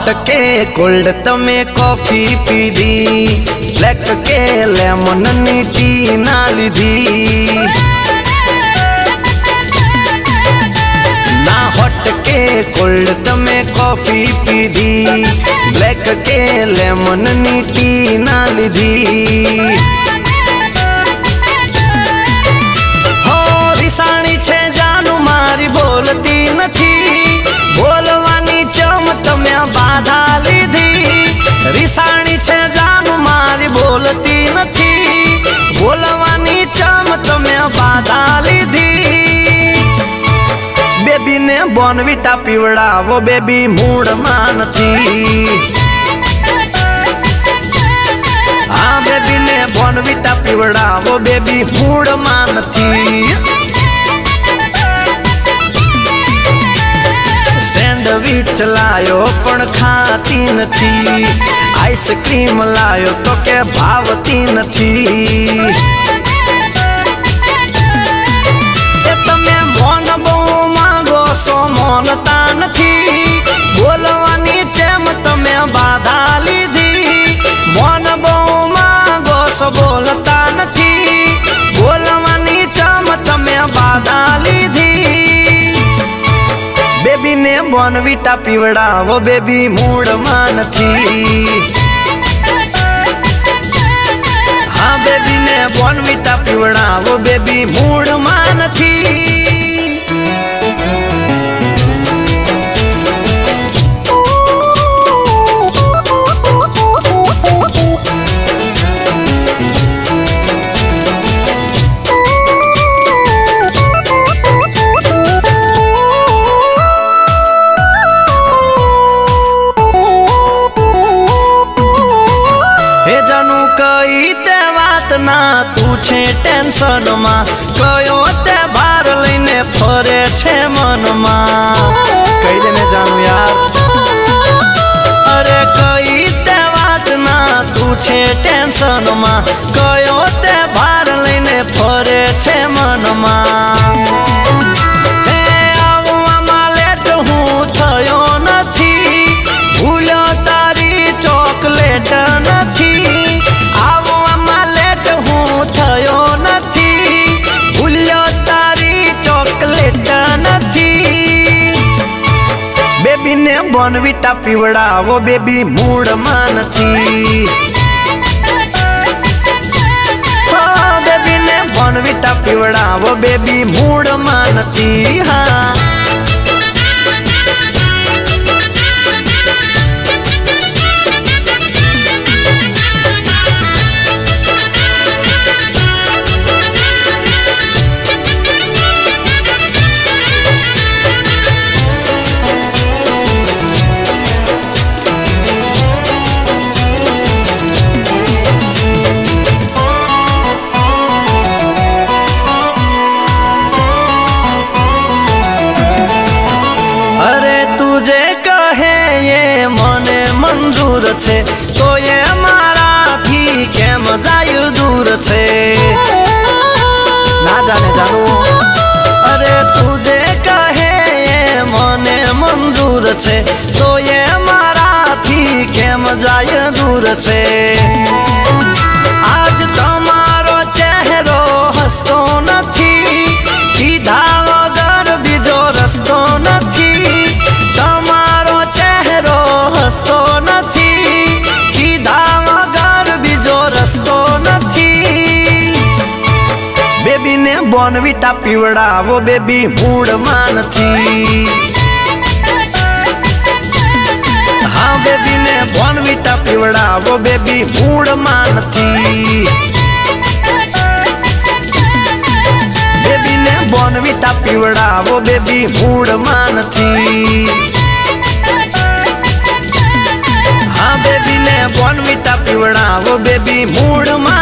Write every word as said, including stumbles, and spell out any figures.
Hot के cold तमे coffee पीधी, ब्लैक के लेमन नी टी ना लीधी। ना हॉट के कोल्ड तमे कॉफी पीधी, ब्लैक के लेमन नी टी ना लीधी। हो रिसाणी छे जानू मारी बोलती नथी, बोलवानी चम तमे बाधा लीधी। रिसाणी छे जानू मारी बोलती नथी, बोलवानी चम तमे बाधा लीधी। बेबी ने बोर्नविटा पीवड़ावो बेबी मूड मां नथी। हाँ बेबी ने बोर्नविटा पीवड़ावो बेबी मूड मां नथी। सैंडविच लायो पण खाती नथी, आइसक्रीम लायो तो के भावती नथी। ए तमे मोन बहु मांगो सो मोनता नथी, बोलवानी चेम तमे बाधा लीधी। मोन बहु मांगो सो बोलता नथी, बोलवानी चम तमे बाधा लीधी। बेबी ने बोर्नविटा पीवड़ावो बेबी मूड मां नथी। हाँ बेबी ने बोर्नविटा पीवड़ावो बेबी मूड मां नथी। ना तू छे टेंशन में, कयो ते भार लईने फरे छे मन में। कही देने जानू यार, अरे कई ते बात ना तू छे टेंशन में, कयो ते भार लईने फरे छे मन में। हे आववा लेट हूँ थयो नथी, भूलो तारी चॉकलेट नथी। बेबी ने बोर्नविटा पीवड़ावो बेबी मूड मां नथी। हाँ बेबी ने बोर्नविटा पीवड़ावो बेबी मूड मां नथी। हाँ मंजूर छे तो ये मारा थी केम जायु दूर छे। ना जाने जानू, अरे तुझे कहे ये मने मंजूर छे तो ये मारा थी केम जायु दूर छे। आज तमारो चेहरो हसतो नथी, कीधा वगर बीजो रस्तो नथी। तमारो चेहरो हसतो नथी, कीधा वगर बीजो रस्तो नथी। बेबी ने बोर्नविटा पीवड़ावो बेबी मूड मां नथी। हाँ बेबी ने बोर्नविटा पीवड़ावो बेबी मूड मां नथी। बेबी ने बोर्नविटा पीवड़ावो बेबी मूड मां नथी। हाँ बेबी ने बोर्नविटा पीवड़ावो बेबी मूड मां